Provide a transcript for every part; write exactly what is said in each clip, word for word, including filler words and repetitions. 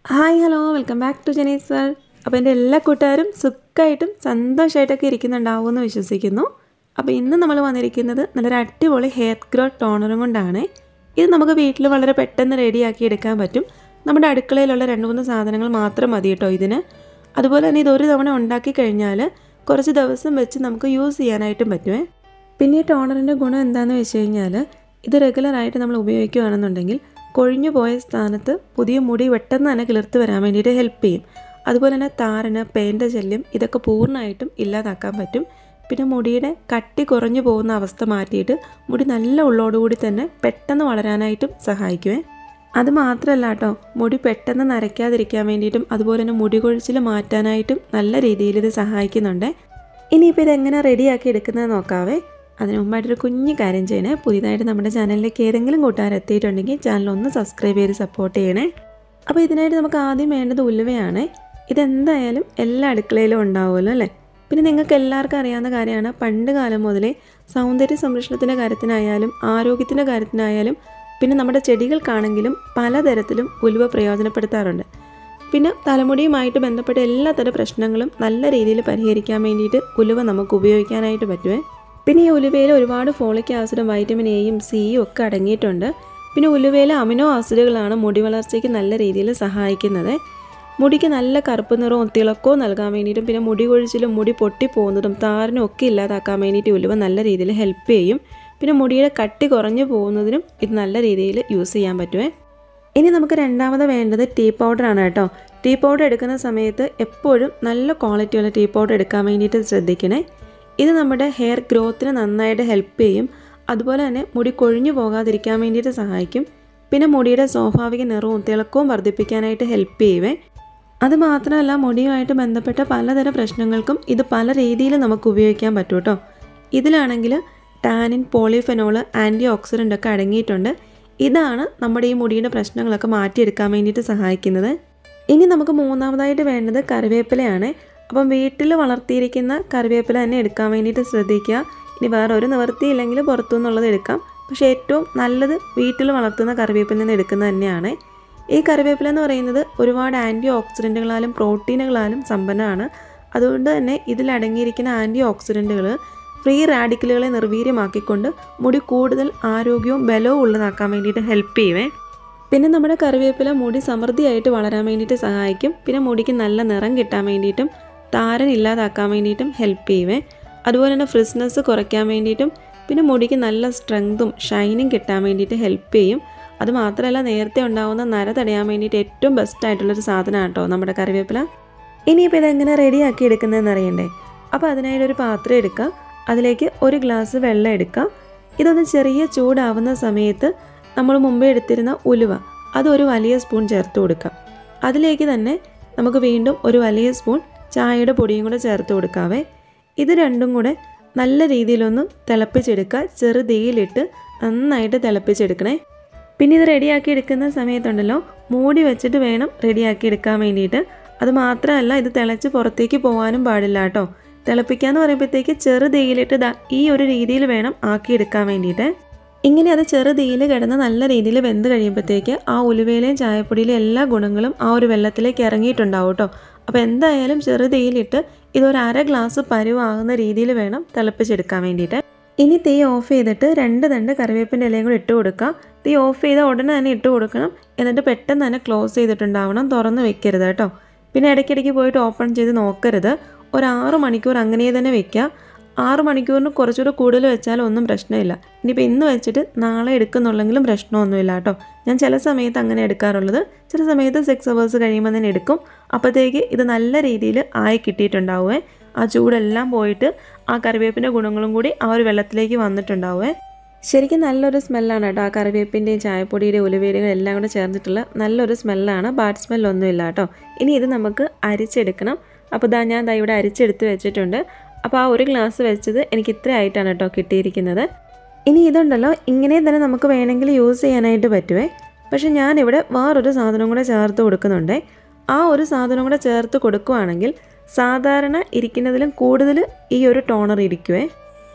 Hi hello welcome back to ജനീസ് world. അപ്പോൾ എൻ്റെ എല്ലാ കൂട്ടുകാരും സുഖമായിട്ടും സന്തോഷമായിട്ടൊക്കെ ഇരിക്കുന്നുണ്ടാവുമെന്ന് വിശ്വസിക്കുന്നു. അപ്പോൾ ഇന്ന് നമ്മൾ വന്നിരിക്കുന്നത് നല്ലൊരു അടിപൊളി ഹെയർ ഗ്രോത്ത് ടോണറും കൊണ്ടാണ്. ഇത് നമുക്ക് വീട്ടിൽ വളരെ പെട്ടെന്ന് റെഡിയാക്കി എടുക്കാൻ പറ്റും. നമ്മുടെ അടുക്കളയിലുള്ള രണ്ട് മൂന്ന് സാധനങ്ങൾ മാത്രം മതി കേട്ടോ ഇതിന്. അതുപോലെ തന്നെ ഇതൊരു തവണ ഉണ്ടാക്കി കഴിഞ്ഞാൽ കുറച്ച് ദിവസം വെച്ച് നമുക്ക് യൂസ് ചെയ്യാനായിട്ടും പറ്റുമേ. പിന്നെ ഈ ടോണറിൻ്റെ ഗുണം എന്താണെന്ന് വെച്ച് കഴിഞ്ഞാൽ ഇത് റെഗുലറായിട്ട് നമ്മൾ ഉപയോഗിക്കുകയാണെന്നുണ്ടെങ്കിൽ കൊഴിഞ്ഞു പോയ സ്ഥാനത്ത് പുതിയ മുടി പെട്ടെന്ന് തന്നെ കിളിർത്ത് വരാൻ വേണ്ടിയിട്ട് ഹെൽപ്പ് ചെയ്യും. അതുപോലെ തന്നെ താരന് പെയിൻ്റെ ശല്യം ഇതൊക്കെ പൂർണ്ണമായിട്ടും ഇല്ലാതാക്കാൻ പറ്റും. പിന്നെ മുടിയുടെ കട്ടി കുറഞ്ഞു പോകുന്ന അവസ്ഥ മാറ്റിയിട്ട് മുടി നല്ല ഉള്ളോടുകൂടി തന്നെ പെട്ടെന്ന് വളരാനായിട്ടും സഹായിക്കുമേ. അത് മാത്രമല്ല കേട്ടോ, മുടി പെട്ടെന്ന് നരയ്ക്കാതിരിക്കാൻ വേണ്ടിയിട്ടും അതുപോലെ തന്നെ മുടി കൊഴിച്ചിൽ മാറ്റാനായിട്ടും നല്ല രീതിയിൽ ഇത് സഹായിക്കുന്നുണ്ട്. ഇനിയിപ്പോൾ ഇതെങ്ങനെ റെഡിയാക്കി എടുക്കുന്നത് നോക്കാവേ. അതിന് മുമ്പായിട്ടൊരു കുഞ്ഞു കാര്യം ചെയ്യണേ. പുതിയതായിട്ട് നമ്മുടെ ചാനലിലേക്ക് ഏതെങ്കിലും കൂട്ടുകാരെത്തിയിട്ടുണ്ടെങ്കിൽ ചാനൽ ഒന്ന് സബ്സ്ക്രൈബ് ചെയ്ത് സപ്പോർട്ട് ചെയ്യണേ. അപ്പോൾ ഇതിനായിട്ട് നമുക്ക് ആദ്യം വേണ്ടത് ഉലുവയാണ്. ഇതെന്തായാലും എല്ലാ അടുക്കളയിലും ഉണ്ടാവുമല്ലോ അല്ലേ. പിന്നെ നിങ്ങൾക്ക് എല്ലാവർക്കും അറിയാവുന്ന കാര്യമാണ്, പണ്ട് കാലം മുതലേ സൗന്ദര്യ സംരക്ഷണത്തിൻ്റെ കാര്യത്തിനായാലും ആരോഗ്യത്തിൻ്റെ കാര്യത്തിനായാലും പിന്നെ നമ്മുടെ ചെടികൾക്കാണെങ്കിലും പലതരത്തിലും ഉലുവ പ്രയോജനപ്പെടുത്താറുണ്ട്. പിന്നെ തലമുടിയുമായിട്ട് ബന്ധപ്പെട്ട എല്ലാത്തരം പ്രശ്നങ്ങളും നല്ല രീതിയിൽ പരിഹരിക്കാൻ വേണ്ടിയിട്ട് ഉലുവ നമുക്ക് ഉപയോഗിക്കാനായിട്ട് പറ്റുമേ. പിന്നെ ഈ ഉലുവയിൽ ഒരുപാട് ഫോളിക് ആസിഡും വൈറ്റമിൻ എയും സിയും ഒക്കെ അടങ്ങിയിട്ടുണ്ട്. പിന്നെ ഉലുവയിലെ അമിനോ ആസിഡുകളാണ് മുടി വളർച്ചയ്ക്ക് നല്ല രീതിയിൽ സഹായിക്കുന്നത്. മുടിക്ക് നല്ല കറുപ്പ് നിറവും തിളക്കവും നൽകാൻ വേണ്ടിയിട്ടും പിന്നെ മുടി കൊഴിച്ചിലും മുടി പൊട്ടിപ്പോകുന്നതും താരനും ഒക്കെ ഇല്ലാതാക്കാൻ വേണ്ടിയിട്ട് ഉലുവ നല്ല രീതിയിൽ ഹെൽപ്പ് ചെയ്യും. പിന്നെ മുടിയുടെ കട്ടി കുറഞ്ഞു പോകുന്നതിനും ഇത് നല്ല രീതിയിൽ യൂസ് ചെയ്യാൻ പറ്റുമേ. ഇനി നമുക്ക് രണ്ടാമത് വേണ്ടത് ടീ പൗഡറാണ് കേട്ടോ. ടീ പൗഡർ എടുക്കുന്ന സമയത്ത് എപ്പോഴും നല്ല ക്വാളിറ്റിയുള്ള ടീ പൗഡർ എടുക്കാൻ വേണ്ടിയിട്ട് ശ്രദ്ധിക്കണേ. ഇത് നമ്മുടെ ഹെയർ ഗ്രോത്തിന് നന്നായിട്ട് ഹെൽപ്പ് ചെയ്യും. അതുപോലെ തന്നെ മുടി കൊഴിഞ്ഞു പോകാതിരിക്കാൻ വേണ്ടിയിട്ട് സഹായിക്കും. പിന്നെ മുടിയുടെ സ്വാഭാവിക നിറവും തിളക്കവും വർദ്ധിപ്പിക്കാനായിട്ട് ഹെൽപ്പ് ചെയ്യുവേ. അത് മാത്രമല്ല, മുടിയുമായിട്ട് ബന്ധപ്പെട്ട പലതരം പ്രശ്നങ്ങൾക്കും ഇത് പല രീതിയിൽ നമുക്ക് ഉപയോഗിക്കാൻ പറ്റും കേട്ടോ. ഇതിലാണെങ്കിൽ ടാനിൻ, പോളിഫെനോൾ, ആൻറ്റി ഓക്സിഡൻ്റ് ഒക്കെ അടങ്ങിയിട്ടുണ്ട്. ഇതാണ് നമ്മുടെ ഈ മുടിയുടെ പ്രശ്നങ്ങളൊക്കെ മാറ്റിയെടുക്കാൻ വേണ്ടിയിട്ട് സഹായിക്കുന്നത്. ഇനി നമുക്ക് മൂന്നാമതായിട്ട് വേണ്ടത് കറിവേപ്പിലയാണ്. അപ്പം വീട്ടിൽ വളർത്തിയിരിക്കുന്ന കറിവേപ്പില തന്നെ എടുക്കാൻ വേണ്ടിയിട്ട് ശ്രദ്ധിക്കുക. ഇനി വേറെ ഒരു നിവൃത്തിയില്ലെങ്കിൽ പുറത്തു നിന്നുള്ളത് എടുക്കാം. പക്ഷേ ഏറ്റവും നല്ലത് വീട്ടിൽ വളർത്തുന്ന കറിവേപ്പിൽ നിന്ന് എടുക്കുന്നത് തന്നെയാണ്. ഈ കറിവേപ്പില എന്ന് പറയുന്നത് ഒരുപാട് ആൻറ്റി ഓക്സിഡൻറ്റുകളാലും പ്രോട്ടീനുകളാലും സമ്പന്നമാണ്. അതുകൊണ്ട് തന്നെ ഇതിലടങ്ങിയിരിക്കുന്ന ആൻറ്റി ഓക്സിഡൻറ്റുകൾ ഫ്രീ റാഡിക്കലുകളെ നിർവീര്യമാക്കിക്കൊണ്ട് മുടി കൂടുതൽ ആരോഗ്യവും ബലവും ഉള്ളതാക്കാൻ വേണ്ടിയിട്ട് ഹെൽപ്പ് ചെയ്യുവേ. പിന്നെ നമ്മുടെ കറിവേപ്പില മുടി സമൃദ്ധിയായിട്ട് വളരാൻ വേണ്ടിയിട്ട് സഹായിക്കും. പിന്നെ മുടിക്ക് നല്ല നിറം കിട്ടാൻ വേണ്ടിയിട്ടും താരൻ ഇല്ലാതാക്കാൻ വേണ്ടിയിട്ടും ഹെൽപ്പ് ചെയ്യുവേ. അതുപോലെ തന്നെ ഫ്രിസ്നെസ് കുറയ്ക്കാൻ വേണ്ടിയിട്ടും പിന്നെ മുടിക്ക് നല്ല സ്ട്രെങ്തും ഷൈനിങ് കിട്ടാൻ വേണ്ടിയിട്ട് ഹെൽപ്പ് ചെയ്യും. അത് മാത്രമല്ല, നേരത്തെ ഉണ്ടാകുന്ന നര തടയാൻ വേണ്ടിയിട്ട് ഏറ്റവും ബെസ്റ്റ് ആയിട്ടുള്ളൊരു സാധനമാണ് കേട്ടോ നമ്മുടെ കറിവേപ്പില. ഇനിയിപ്പോൾ ഇതെങ്ങനെ റെഡിയാക്കി എടുക്കുന്നതെന്ന് അറിയണ്ടേ. അപ്പോൾ അതിനായിട്ടൊരു പാത്രം എടുക്കുക. അതിലേക്ക് ഒരു ഗ്ലാസ് വെള്ളം എടുക്കുക. ഇതൊന്ന് ചെറിയ ചൂടാവുന്ന സമയത്ത് നമ്മൾ മുമ്പേ എടുത്തിരുന്ന ഉലുവ അതൊരു വലിയ സ്പൂൺ ചേർത്ത് കൊടുക്കുക. അതിലേക്ക് തന്നെ നമുക്ക് വീണ്ടും ഒരു വലിയ സ്പൂൺ ചായയുടെ പൊടിയും കൂടെ ചേർത്ത് കൊടുക്കാവേ. ഇത് രണ്ടും കൂടെ നല്ല രീതിയിലൊന്ന് തിളപ്പിച്ചെടുക്കുക. ചെറുതീയിലിട്ട് നന്നായിട്ട് തിളപ്പിച്ചെടുക്കണേ. പിന്നെ ഇത് റെഡിയാക്കി എടുക്കുന്ന സമയത്തുണ്ടല്ലോ, മൂടി വെച്ചിട്ട് വേണം റെഡിയാക്കി എടുക്കാൻ വേണ്ടിയിട്ട്. അത് മാത്രമല്ല, ഇത് തിളച്ച് പുറത്തേക്ക് പോകാനും പാടില്ല കേട്ടോ. തിളപ്പിക്കാന്ന് പറയുമ്പോഴത്തേക്ക് ചെറുതീയിലിട്ട് ദാ ഈ ഒരു രീതിയിൽ വേണം ആക്കിയെടുക്കാൻ വേണ്ടിയിട്ട്. ഇങ്ങനെ അത് ചെറുതീയിൽ കിടന്ന് നല്ല രീതിയിൽ വെന്ത് കഴിയുമ്പോഴത്തേക്ക് ആ ഉലുവയിലെയും ചായപ്പൊടിയിലെയും എല്ലാ ഗുണങ്ങളും ആ ഒരു വെള്ളത്തിലേക്ക് ഇറങ്ങിയിട്ടുണ്ടാവും കേട്ടോ. അപ്പോൾ എന്തായാലും ചെറുതീയിലിട്ട് ഇതൊരു അര ഗ്ലാസ് പരുവാകുന്ന രീതിയിൽ വേണം തിളപ്പിച്ചെടുക്കാൻ വേണ്ടിയിട്ട്. ഇനി തീ ഓഫ് ചെയ്തിട്ട് രണ്ട് തണ്ട് കറിവേപ്പിൻ്റെ ഇലയും കൂടി ഇട്ട് കൊടുക്കുക. തീ ഓഫ് ചെയ്ത ഉടനെ തന്നെ ഇട്ട് കൊടുക്കണം. എന്നിട്ട് പെട്ടെന്ന് തന്നെ ക്ലോസ് ചെയ്തിട്ടുണ്ടാവണം, തുറന്ന് വെക്കരുത് കേട്ടോ. പിന്നെ ഇടയ്ക്കിടയ്ക്ക് പോയിട്ട് ഓപ്പൺ ചെയ്ത് നോക്കരുത്. ഒരു ആറ് മണിക്കൂർ അങ്ങനെ തന്നെ വെക്കുക. ആറ് മണിക്കൂറിന് കുറച്ചുകൂടെ കൂടുതൽ വെച്ചാൽ ഒന്നും പ്രശ്നമില്ല. ഇനിയിപ്പോൾ ഇന്ന് വെച്ചിട്ട് നാളെ എടുക്കുന്നുള്ളെങ്കിലും പ്രശ്നമൊന്നുമില്ല കേട്ടോ. ഞാൻ ചില സമയത്ത് അങ്ങനെ എടുക്കാറുള്ളത്. ചില സമയത്ത് സിക്സ് അവേഴ്സ് കഴിയുമ്പോൾ തന്നെ എടുക്കും. അപ്പോഴത്തേക്ക് ഇത് നല്ല രീതിയിൽ ആയി കിട്ടിയിട്ടുണ്ടാവുമേ. ആ ചൂടെല്ലാം പോയിട്ട് ആ കറിവേപ്പിൻ്റെ ഗുണങ്ങളും കൂടി ആ ഒരു വെള്ളത്തിലേക്ക് വന്നിട്ടുണ്ടാവുമേ. ശരിക്കും നല്ലൊരു സ്മെല്ലാണ് കേട്ടോ. ആ കറിവേപ്പിൻ്റെയും ചായപ്പൊടിയുടെയും ഉലുവയുടെയും എല്ലാം കൂടെ ചേർന്നിട്ടുള്ള നല്ലൊരു സ്മെല്ലാണ്. ബാഡ് സ്മെല്ലൊന്നുമില്ല കേട്ടോ. ഇനി ഇത് നമുക്ക് അരിച്ചെടുക്കണം. അപ്പോൾ ഇതാ ഞാൻ ദാ ഇവിടെ അരിച്ചെടുത്ത് വെച്ചിട്ടുണ്ട്. അപ്പോൾ ആ ഒരു ഗ്ലാസ് വെച്ചത് എനിക്ക് ഇത്ര ആയിട്ടാണ് കേട്ടോ കിട്ടിയിരിക്കുന്നത്. ഇനി ഇതുണ്ടല്ലോ, ഇങ്ങനെ തന്നെ നമുക്ക് വേണമെങ്കിൽ യൂസ് ചെയ്യാനായിട്ട് പറ്റുമേ. പക്ഷെ ഞാനിവിടെ വേറൊരു സാധനം കൂടെ ചേർത്ത് കൊടുക്കുന്നുണ്ട്. ആ ഒരു സാധനം കൂടെ ചേർത്ത് കൊടുക്കുകയാണെങ്കിൽ സാധാരണ ഇരിക്കുന്നതിലും കൂടുതൽ ഈ ഒരു ടോണർ ഇരിക്കുവേ.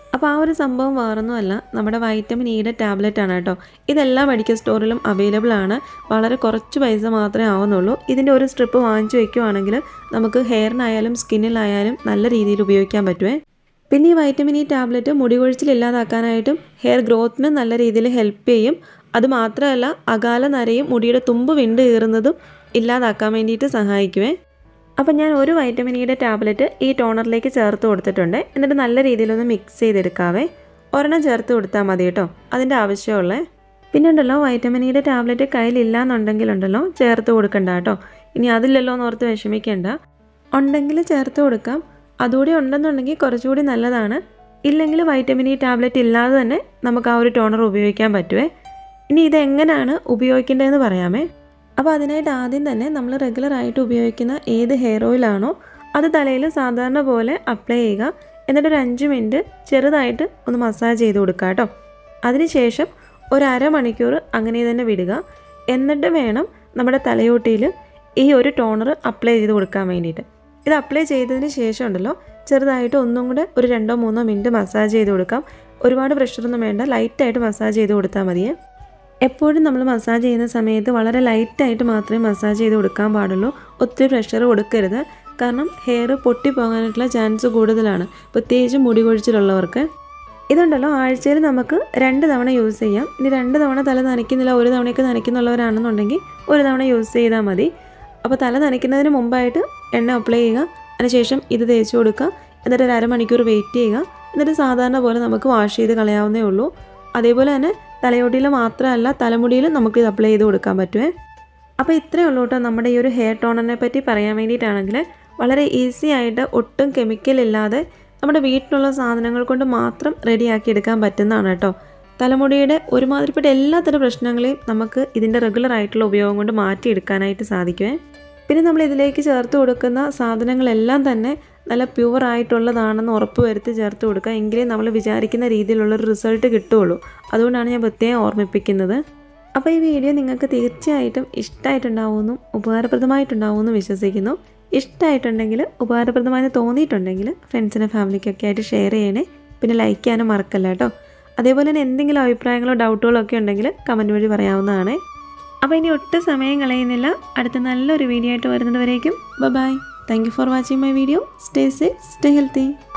അപ്പോൾ ആ ഒരു സംഭവം വേറൊന്നുമല്ല, നമ്മുടെ വൈറ്റമിൻ ഇയുടെ ടാബ്ലറ്റ് ആണ് കേട്ടോ. ഇതെല്ലാ മെഡിക്കൽ സ്റ്റോറിലും അവൈലബിൾ ആണ്. വളരെ കുറച്ച് പൈസ മാത്രമേ ആവുന്നുള്ളൂ. ഇതിൻ്റെ ഒരു സ്ട്രിപ്പ് വാങ്ങിച്ചു വയ്ക്കുവാണെങ്കിൽ നമുക്ക് ഹെയറിനായാലും സ്കിന്നിലായാലും നല്ല രീതിയിൽ ഉപയോഗിക്കാൻ പറ്റുമേ. പിന്നെ ഈ വൈറ്റമിൻ ഇ ടാബ്ലറ്റ് മുടി കൊഴിച്ചിൽ ഇല്ലാതാക്കാനായിട്ടും ഹെയർ ഗ്രോത്തിന് നല്ല രീതിയിൽ ഹെൽപ്പ് ചെയ്യും. അതുമാത്രമല്ല അകാല നരയും മുടിയുടെ തുമ്പ് വിണ്ട് കീറുന്നതും ഇല്ലാതാക്കാൻ വേണ്ടിയിട്ട് സഹായിക്കുമേ. അപ്പം ഞാൻ ഒരു വൈറ്റമിൻ ഇയുടെ ടാബ്ലറ്റ് ഈ ടോണറിലേക്ക് ചേർത്ത് കൊടുത്തിട്ടുണ്ട്. എന്നിട്ട് നല്ല രീതിയിലൊന്ന് മിക്സ് ചെയ്തെടുക്കാവേ. ഒരെണ്ണം ചേർത്ത് കൊടുത്താൽ മതി കേട്ടോ, അതിൻ്റെ ആവശ്യമുള്ളത്. പിന്നെ ഉണ്ടല്ലോ വൈറ്റമിൻ ഇയുടെ ടാബ്ലറ്റ് കയ്യിലില്ല എന്നുണ്ടെങ്കിലുണ്ടല്ലോ ചേർത്ത് കൊടുക്കണ്ട കേട്ടോ. ഇനി അതില്ലല്ലോ എന്ന് ഓർത്ത് വിഷമിക്കേണ്ട. ഉണ്ടെങ്കിൽ ചേർത്ത് കൊടുക്കാം. അതുകൂടി ഉണ്ടെന്നുണ്ടെങ്കിൽ കുറച്ചുകൂടി നല്ലതാണ്. ഇല്ലെങ്കിൽ വൈറ്റമിൻ ഇ ടാബ്ലറ്റ് ഇല്ലാതെ തന്നെ നമുക്ക് ആ ഒരു ടോണർ ഉപയോഗിക്കാൻ പറ്റുമേ. ഇനി ഇതെങ്ങനെയാണ് ഉപയോഗിക്കേണ്ടതെന്ന് പറയാമേ. അപ്പോൾ അതിനായിട്ട് ആദ്യം തന്നെ നമ്മൾ റെഗുലറായിട്ട് ഉപയോഗിക്കുന്ന ഏത് ഹെയർ ഓയിലാണോ അത് തലയിൽ സാധാരണ പോലെ അപ്ലൈ ചെയ്യുക. എന്നിട്ടൊരു അഞ്ച് മിനിറ്റ് ചെറുതായിട്ട് ഒന്ന് മസാജ് ചെയ്ത് കൊടുക്കുക കേട്ടോ. അതിനുശേഷം ഒരു അരമണിക്കൂർ അങ്ങനെ തന്നെ വിടുക. എന്നിട്ട് വേണം നമ്മുടെ തലയോട്ടിയിൽ ഈ ഒരു ടോണർ അപ്ലൈ ചെയ്ത് കൊടുക്കാൻ വേണ്ടിയിട്ട്. ഇത് അപ്ലൈ ചെയ്തതിന് ശേഷം ഉണ്ടല്ലോ ചെറുതായിട്ട് ഒന്നും കൂടെ ഒരു രണ്ടോ മൂന്നോ മിനിറ്റ് മസാജ് ചെയ്ത് കൊടുക്കാം. ഒരുപാട് പ്രഷറൊന്നും വേണ്ട, ലൈറ്റായിട്ട് മസാജ് ചെയ്ത് കൊടുത്താൽ മതിയേ. എപ്പോഴും നമ്മൾ മസാജ് ചെയ്യുന്ന സമയത്ത് വളരെ ലൈറ്റായിട്ട് മാത്രമേ മസാജ് ചെയ്ത് കൊടുക്കാൻ പാടുള്ളൂ. ഒത്തിരി പ്രഷർ കൊടുക്കരുത്. കാരണം ഹെയർ പൊട്ടിപ്പോകാനായിട്ടുള്ള ചാൻസ് കൂടുതലാണ്, പ്രത്യേകിച്ച് മുടി കൊഴിച്ചിലുള്ളവർക്ക്. ഇതുണ്ടല്ലോ ആഴ്ചയിൽ നമുക്ക് രണ്ട് തവണ യൂസ് ചെയ്യാം. ഇനി രണ്ട് തവണ തല നനയ്ക്കുന്നില്ല, ഒരു തവണയൊക്കെ നനയ്ക്കുന്നുള്ളവരാണെന്നുണ്ടെങ്കിൽ ഒരു തവണ യൂസ് ചെയ്താൽ മതി. അപ്പോൾ തല നനയ്ക്കുന്നതിന് മുമ്പായിട്ട് എണ്ണ അപ്ലൈ ചെയ്യുക. അതിനുശേഷം ഇത് തേച്ച് കൊടുക്കുക. എന്നിട്ട് ഒരു അരമണിക്കൂർ വെയിറ്റ് ചെയ്യുക. എന്നിട്ട് സാധാരണ പോലെ നമുക്ക് വാഷ് ചെയ്ത് കളയാവുന്നേ ഉള്ളൂ. അതേപോലെ തന്നെ തലയോട്ടിയിൽ മാത്രമല്ല തലമുടിയിലും നമുക്കിത് അപ്ലൈ ചെയ്ത് കൊടുക്കാൻ പറ്റുമേ. അപ്പോൾ ഇത്രയേ ഉള്ളൂ കേട്ടോ നമ്മുടെ ഈ ഒരു ഹെയർ ടോണറിനെ പറ്റി പറയാൻ വേണ്ടിയിട്ടാണെങ്കിൽ. വളരെ ഈസി ആയിട്ട് ഒട്ടും കെമിക്കൽ ഇല്ലാതെ നമ്മുടെ വീട്ടിലുള്ള സാധനങ്ങൾ കൊണ്ട് മാത്രം റെഡിയാക്കി എടുക്കാൻ പറ്റുന്നതാണ് കേട്ടോ. തലമുടിയുടെ ഒരുമാതിരിപ്പെട്ട എല്ലാത്തരം പ്രശ്നങ്ങളെയും നമുക്ക് ഇതിൻ്റെ റെഗുലർ ആയിട്ടുള്ള ഉപയോഗം കൊണ്ട് മാറ്റിയെടുക്കാനായിട്ട് സാധിക്കുമേ. പിന്നെ നമ്മൾ ഇതിലേക്ക് ചേർത്ത് കൊടുക്കുന്ന സാധനങ്ങളെല്ലാം തന്നെ നല്ല പ്യുവർ ആയിട്ടുള്ളതാണെന്ന് ഉറപ്പ് വരുത്തി ചേർത്ത് കൊടുക്കുക. എങ്കിലേ നമ്മൾ വിചാരിക്കുന്ന രീതിയിലുള്ളൊരു റിസൾട്ട് കിട്ടുകയുള്ളൂ. അതുകൊണ്ടാണ് ഞാൻ പ്രത്യേകം ഓർമ്മിപ്പിക്കുന്നത്. അപ്പോൾ ഈ വീഡിയോ നിങ്ങൾക്ക് തീർച്ചയായിട്ടും ഇഷ്ടമായിട്ടുണ്ടാവുമെന്നും ഉപകാരപ്രദമായിട്ടുണ്ടാവുമെന്നും വിശ്വസിക്കുന്നു. ഇഷ്ടമായിട്ടുണ്ടെങ്കിൽ ഉപകാരപ്രദമായി തോന്നിയിട്ടുണ്ടെങ്കിൽ ഫ്രണ്ട്സിനും ഫാമിലിക്കൊക്കെ ആയിട്ട് ഷെയർ ചെയ്യണേ. പിന്നെ ലൈക്ക് ചെയ്യാനും മറക്കല്ല കേട്ടോ. അതേപോലെ തന്നെ എന്തെങ്കിലും അഭിപ്രായങ്ങളോ ഡൗട്ടുകളോ ഒക്കെ ഉണ്ടെങ്കിൽ കമൻറ്റ് വഴി പറയാവുന്നതാണ്. അപ്പോൾ ഇനി ഒട്ടും സമയം കളയുന്നില്ല. അടുത്ത നല്ലൊരു വീഡിയോ ആയിട്ട് വരുന്നത് വരേക്കും bye. Thank you for watching my video. Stay safe, stay healthy.